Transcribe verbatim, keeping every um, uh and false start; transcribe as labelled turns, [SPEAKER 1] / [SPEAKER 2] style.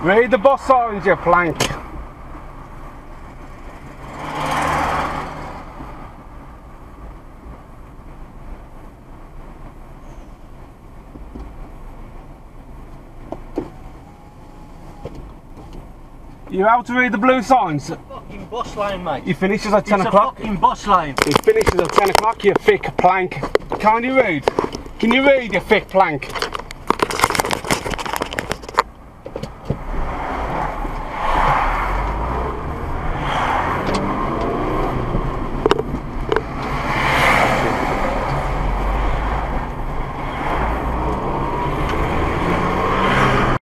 [SPEAKER 1] Read the bus signs, you plank. You how to read the blue signs?
[SPEAKER 2] It's a fucking bus line, mate.
[SPEAKER 1] He finishes at ten o'clock.
[SPEAKER 2] It's a fucking bus line.
[SPEAKER 1] He finishes at ten o'clock, you thick plank. Can you read? Can you read, you thick plank?